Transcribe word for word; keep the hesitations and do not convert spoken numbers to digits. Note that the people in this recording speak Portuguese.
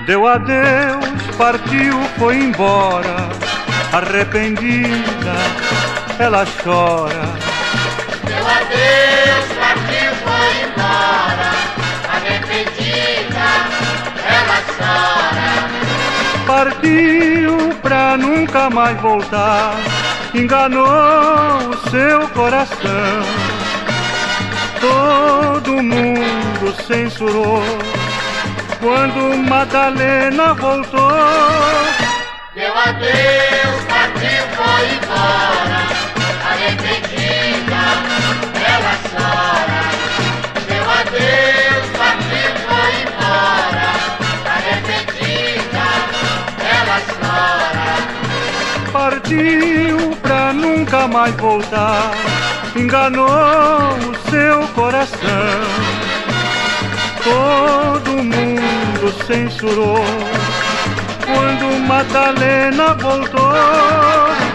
Deu adeus, partiu, foi embora. Arrependida, ela chora. Deu adeus, partiu, foi embora. Arrependida, ela chora. Partiu pra nunca mais voltar. Enganou o seu coração. Todo mundo censurou quando Madalena voltou. Deu adeus, partiu, foi embora. Arrependida, ela chora. Deu adeus, partiu, foi embora. Arrependida, ela chora. Partiu pra nunca mais voltar. Enganou o seu coração. Todo mundo censurou quando Madalena voltou.